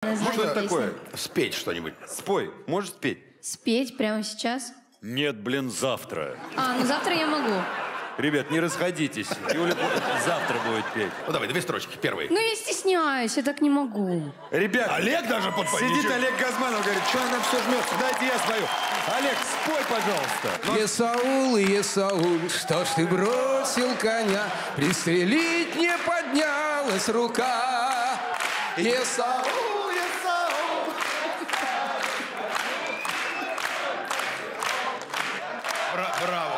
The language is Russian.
название Что это песни. такое? Спеть что-нибудь. Спой. Можешь спеть? Спеть прямо сейчас? Нет, блин, завтра. Ну завтра я могу. Ребят, не расходитесь. Юля завтра будет петь. Ну давай, 2 строчки. Первый. Ну я стесняюсь, я так не могу. Ребят, Олег даже сидит подпадничает. Олег Газманов, говорит, что она все жмется? Дайте я спою. Олег, спой, пожалуйста. Есаул, Есаул, что ж ты бросил коня? Пристрелить не поднялась рука. Есаул, Есаул. Браво.